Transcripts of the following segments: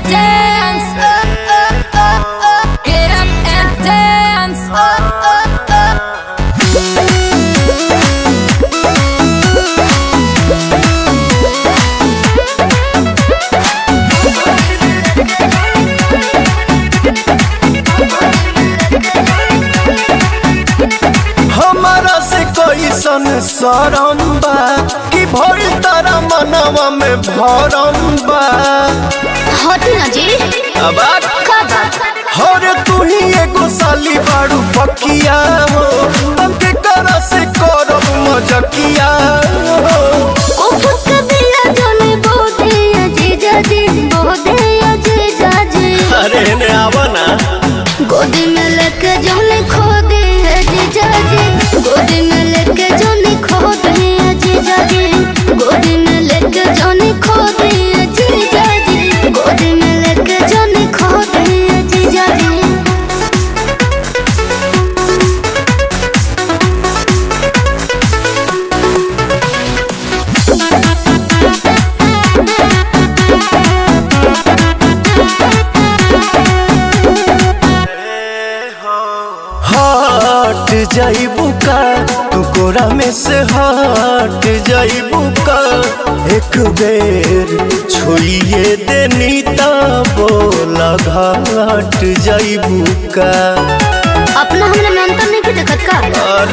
dance. Get up and dance. हमारा से कोई सन सरम बा कि भइल तारा मनवा में भरम बा। हटी ना जी अब हरे तू ही एगो साली बाड़ू पकिया हो तके करा से करब मजकिया हो। अरे ने आवा ना गोदी में लेके जाने खो दे जीजा जी, गोदी में लेके जाने खो दे जीजा जी, गोदी में लेके जाने खो दे जीजा जी, गोदी में लेके जाने खो दे जीजा जी। हट जाइबू का तू कोरा में से हट जाइबू का एक बेर छोड़िए देनी ता बोला घाट जाइबू का। अपना हमरा में अंतर नहीं देखत का।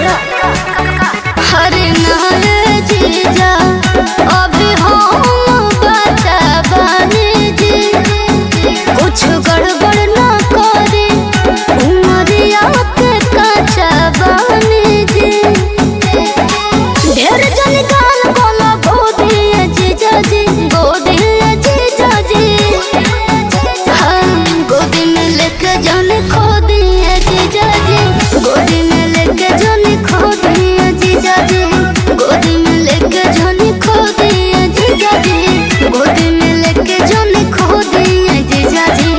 हरे नारे जीजा अभी हम बचा बने जी, कुछ गड़बड़ ना करे उमरिया के कच्चा बने जी। ढेर जन गाल बोला गोदी जीजा जी, गोदी जीजा जी, हम गोदी में लेके जाने खो दिए जीजा जी, गोदी में लेके जाने खो दिए जीजा जी, गोदी में लेके जाने खो दिए जीजा जी, गोदी में लेके जाने खो दिए जीजा जी।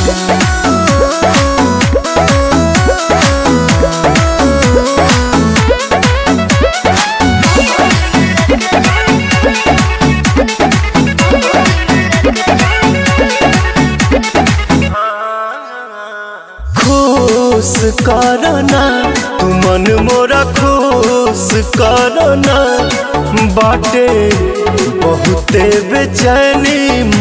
खुश करना तू मन मोरा खुश करना बाटे बहुते बेचैनी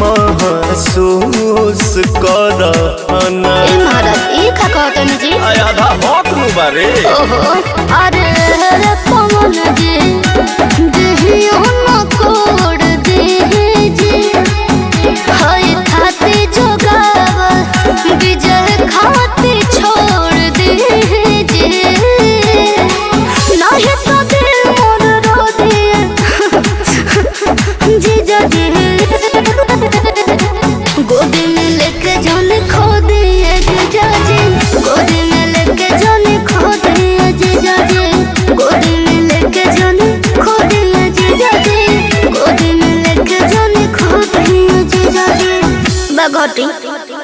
महसूस करना। ए महाराज ई का कहतन जी आधा भौक नु बारे। ओहो अरे रे पवन जी देहियो न कोड़ दे जी, हाय खाती जोगाव विजय खाती छोड़ दे जी, नहीं तो दिल मोर रो दिए जीजा जी, गोदी में लेके जाने खो दिए जीजा जी, गोदी में लेके जाने खो दिए जीजा जी, गोदी में लेके जाने खो दिए जीजा जी, गोदी में लेके जाने खो दिए जीजा जी। बगोटी